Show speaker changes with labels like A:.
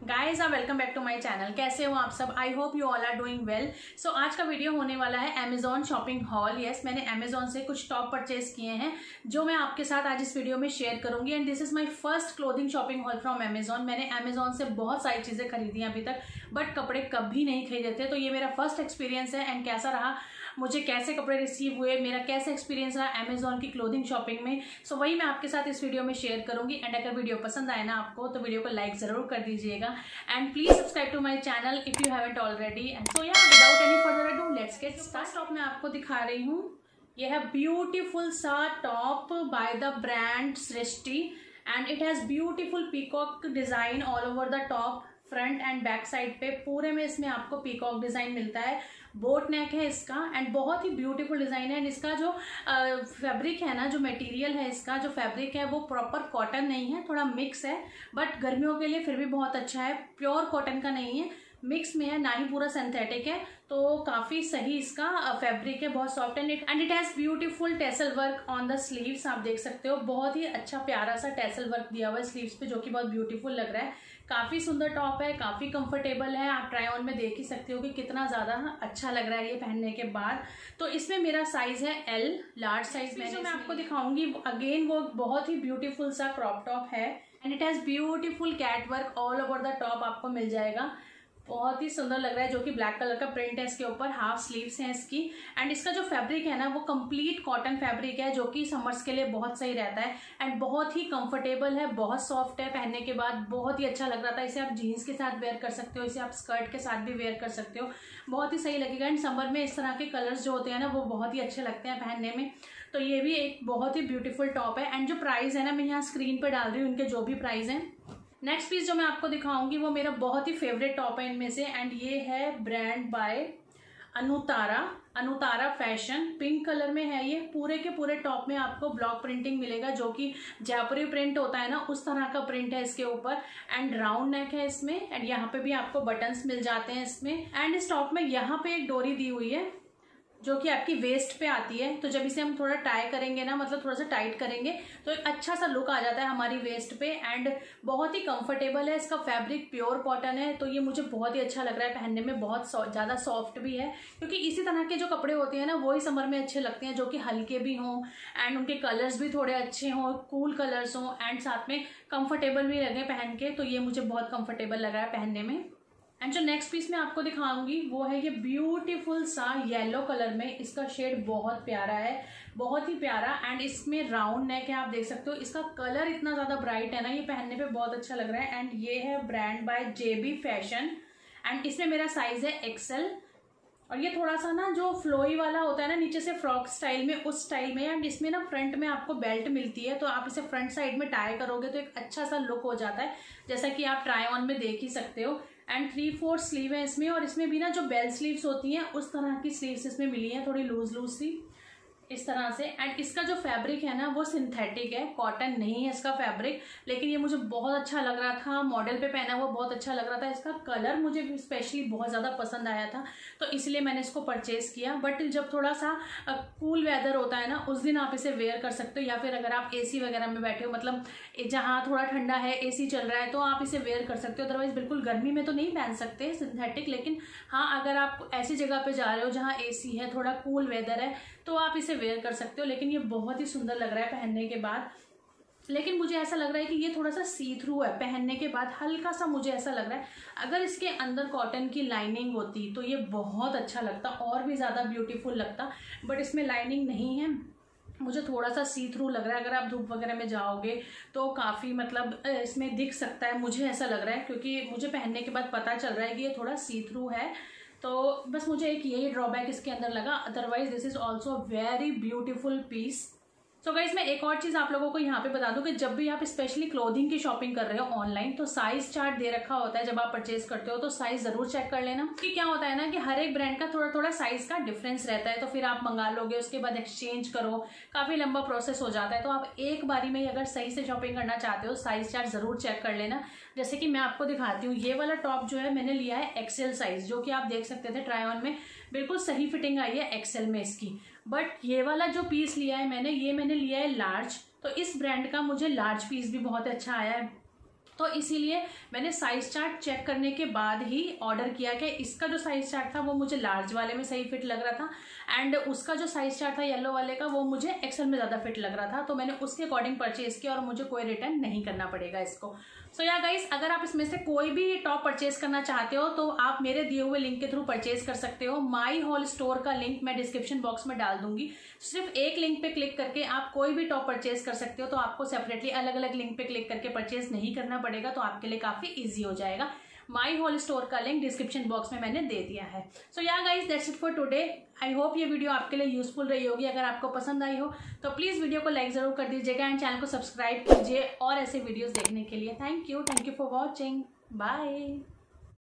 A: Guys welcome back to my channel. कैसे हो आप सब? I hope you all are doing well. So आज का वीडियो होने वाला है अमेजॉन शॉपिंग हॉल। यस, मैंने अमेजॉन से कुछ टॉप परचेज किए हैं जो मैं आपके साथ आज इस वीडियो में शेयर करूंगी। And this is my first clothing shopping haul from Amazon. मैंने अमेजॉन से बहुत सारी चीजें खरीदी हैं अभी तक, बट कपड़े कभी नहीं खरीदे थे। तो ये मेरा फर्स्ट एक्सपीरियंस है। एंड कैसा रहा, मुझे कैसे कपड़े रिसीव हुए, मेरा कैसा एक्सपीरियंस रहा अमेजॉन की क्लोथिंग शॉपिंग में, सो वही मैं आपके साथ इस वीडियो में शेयर करूंगी। एंड अगर वीडियो पसंद आए ना आपको तो वीडियो को लाइक जरूर कर दीजिएगा and please subscribe to my channel if you haven't already. And so yeah without any further ado let's get start. Top मैं आपको दिखा रही हूँ, यह है ब्यूटीफुल सा top by the brand Srishti and it has beautiful peacock design all over the top. Front and back side पे पूरे में इसमें आपको पीकॉक डिजाइन मिलता है। बोट नेक है इसका एंड बहुत ही ब्यूटीफुल डिजाइन है। एंड इसका जो फैब्रिक है ना, जो मटेरियल है, इसका जो फैब्रिक है वो प्रॉपर कॉटन नहीं है, थोड़ा मिक्स है, बट गर्मियों के लिए फिर भी बहुत अच्छा है। प्योर कॉटन का नहीं है, मिक्स में है, ना ही पूरा सिंथेटिक है, तो काफी सही इसका फैब्रिक है, बहुत soft and it has beautiful tassel work on the sleeves. आप देख सकते हो बहुत ही अच्छा प्यारा सा टेसल वर्क दिया हुआ है स्लीव्स पे, जो कि बहुत ब्यूटीफुल लग रहा है। काफी सुंदर टॉप है, काफी कंफर्टेबल है। आप ट्राई ऑन में देख ही सकते हो कि कितना ज्यादा अच्छा लग रहा है ये पहनने के बाद। तो इसमें मेरा साइज है एल, लार्ज साइज में। जो मैं आपको दिखाऊंगी अगेन वो बहुत ही ब्यूटीफुल सा क्रॉप टॉप है and it has beautiful cat work all over the top आपको मिल जाएगा। बहुत ही सुंदर लग रहा है, जो कि ब्लैक कलर का प्रिंट है इसके ऊपर, हाफ स्लीव्स हैं इसकी। एंड इसका जो फैब्रिक है ना वो कंप्लीट कॉटन फैब्रिक है, जो कि समर्स के लिए बहुत सही रहता है एंड बहुत ही कंफर्टेबल है, बहुत सॉफ्ट है। पहनने के बाद बहुत ही अच्छा लग रहा था। इसे आप जीन्स के साथ वेयर कर सकते हो, इसे आप स्कर्ट के साथ भी वेयर कर सकते हो, बहुत ही सही लगेगा। एंड समर में इस तरह के कलर्स जो होते हैं ना वो बहुत ही अच्छे लगते हैं पहनने में। तो ये भी एक बहुत ही ब्यूटीफुल टॉप है। एंड जो प्राइस है ना, मैं यहाँ स्क्रीन पर डाल रही हूँ इनके जो भी प्राइस हैं। नेक्स्ट पीस जो मैं आपको दिखाऊंगी वो मेरा बहुत ही फेवरेट टॉप है इनमें से एंड ये है brand by Anutara fashion. Pink colour में है ये। पूरे के पूरे टॉप में आपको ब्लॉक प्रिंटिंग मिलेगा, जो कि जयपुरी प्रिंट होता है ना उस तरह का प्रिंट है इसके ऊपर। एंड राउंड नेक है इसमें एंड यहाँ पे भी आपको बटन्स मिल जाते हैं इसमें। एंड इस टॉप में यहाँ पे एक डोरी दी हुई है जो कि आपकी वेस्ट पे आती है, तो जब इसे हम थोड़ा टाई करेंगे ना, मतलब थोड़ा सा टाइट करेंगे तो एक अच्छा सा लुक आ जाता है हमारी वेस्ट पे। एंड बहुत ही कंफर्टेबल है, इसका फैब्रिक प्योर कॉटन है, तो ये मुझे बहुत ही अच्छा लग रहा है पहनने में। बहुत ज़्यादा सॉफ्ट भी है, क्योंकि इसी तरह के जो कपड़े होते हैं ना वही समर में अच्छे लगते हैं, जो कि हल्के भी हों एंड उनके कलर्स भी थोड़े अच्छे हों, कूल कलर्स हों एंड साथ में कंफर्टेबल भी लगे पहन के। तो ये मुझे बहुत कंफर्टेबल लग रहा है पहनने में। एंड जो नेक्स्ट पीस मैं आपको दिखाऊंगी वो है ये ब्यूटीफुल सा येलो कलर में। इसका शेड बहुत प्यारा है, बहुत ही प्यारा। एंड इसमें राउंड नेक है, आप देख सकते हो। इसका कलर इतना ज्यादा ब्राइट है ना, ये पहनने पे बहुत अच्छा लग रहा है। एंड ये है brand by JB fashion and इसमें मेरा साइज है एक्सेल। और ये थोड़ा सा ना जो फ्लोई वाला होता है ना, नीचे से फ्रॉक स्टाइल में, उस स्टाइल में। एंड इसमें ना फ्रंट में आपको बेल्ट मिलती है, तो आप इसे फ्रंट साइड में टाई करोगे तो एक अच्छा सा लुक हो जाता है, जैसा कि आप ट्राई ऑन में देख ही सकते हो। एंड 3/4 स्लीव है इसमें, और इसमें भी ना जो बेल स्लीव्स होती हैं उस तरह की स्लीव्स इसमें मिली हैं, थोड़ी लूज लूज सी इस तरह से। एंड इसका जो फैब्रिक है ना वो सिंथेटिक है, कॉटन नहीं है इसका फैब्रिक, लेकिन ये मुझे बहुत अच्छा लग रहा था। मॉडल पे पहना हुआ बहुत अच्छा लग रहा था। इसका कलर मुझे स्पेशली बहुत ज़्यादा पसंद आया था, तो इसलिए मैंने इसको परचेज किया। बट जब थोड़ा सा कूल वेदर होता है ना उस दिन आप इसे वेयर कर सकते हो, या फिर अगर आप एसी वगैरह में बैठे हो, मतलब जहाँ थोड़ा ठंडा है, एसी चल रहा है, तो आप इसे वेयर कर सकते हो। अदरवाइज बिल्कुल गर्मी में तो नहीं पहन सकते सिंथेटिक, लेकिन हाँ अगर आप ऐसी जगह पे जा रहे हो जहाँ एसी है, थोड़ा कूल वेदर है, तो आप इसे वेयर कर सकते हो। लेकिन ये बहुत ही सुंदर लग रहा है पहनने के बाद। लेकिन मुझे ऐसा लग रहा है कि ये थोड़ा सा सी थ्रू है पहनने के बाद, हल्का सा मुझे ऐसा लग रहा है। अगर इसके अंदर कॉटन की लाइनिंग होती तो ये बहुत अच्छा लगता और भी ज़्यादा ब्यूटीफुल लगता, बट इसमें लाइनिंग नहीं है। मुझे थोड़ा सा सी थ्रू लग रहा है। अगर आप धूप वगैरह में जाओगे तो काफ़ी मतलब इसमें दिख सकता है, मुझे ऐसा लग रहा है, क्योंकि मुझे पहनने के बाद पता चल रहा है कि ये थोड़ा सी थ्रू है। तो बस मुझे एक यही ड्रॉबैक इसके अंदर लगा, otherwise this is also very beautiful piece. So guys, मैं एक और चीज़ आप लोगों को यहाँ पे बता दूं कि जब भी आप स्पेशली क्लोथिंग की शॉपिंग कर रहे हो ऑनलाइन, तो साइज चार्ट दे रखा होता है। जब आप परचेज करते हो तो साइज जरूर चेक कर लेना, कि क्या होता है ना कि हर एक ब्रांड का थोड़ा थोड़ा साइज का डिफरेंस रहता है। तो फिर आप मंगा लोगे, उसके बाद एक्सचेंज करो, काफ़ी लंबा प्रोसेस हो जाता है। तो आप एक बारी में अगर सही से शॉपिंग करना चाहते हो, साइज चार्ट जरूर चेक कर लेना। जैसे कि मैं आपको दिखाती हूँ, ये वाला टॉप जो है मैंने लिया है एक्सेल साइज, जो कि आप देख सकते थे ट्राई ऑन में, बिल्कुल सही फिटिंग आई है एक्सेल में इसकी। बट ये वाला जो पीस लिया है मैंने, ये मैंने लिया है लार्ज, तो इस ब्रांड का मुझे लार्ज पीस भी बहुत अच्छा आया है। तो इसीलिए मैंने साइज चार्ट चेक करने के बाद ही ऑर्डर किया कि इसका जो साइज चार्ट था वो मुझे लार्ज वाले में सही फिट लग रहा था एंड उसका जो साइज चार्ट था येलो वाले का वो मुझे एक्सेल में ज़्यादा फिट लग रहा था। तो मैंने उसके अकॉर्डिंग परचेज किया और मुझे कोई रिटर्न नहीं करना पड़ेगा इसको। सो या गाइस, अगर आप इसमें से कोई भी टॉप परचेज करना चाहते हो तो आप मेरे दिए हुए लिंक के थ्रू परचेज कर सकते हो। माई होल स्टोर का लिंक मैं डिस्क्रिप्शन बॉक्स में डाल दूंगी। सिर्फ एक लिंक पे क्लिक करके आप कोई भी टॉप परचेज कर सकते हो। तो आपको सेपरेटली अलग अलग लिंक पे क्लिक करके परचेज नहीं करना पड़ेगा, तो आपके लिए काफी ईजी हो जाएगा। माई होल स्टोर का लिंक डिस्क्रिप्शन बॉक्स में मैंने दे दिया है। So yeah guys, that's it for today. I hope ये वीडियो आपके लिए यूजफुल रही होगी। अगर आपको पसंद आई हो तो प्लीज वीडियो को लाइक जरूर कर दीजिएगा एंड चैनल को सब्सक्राइब कीजिए और ऐसे वीडियोस देखने के लिए। Thank you for watching. Bye.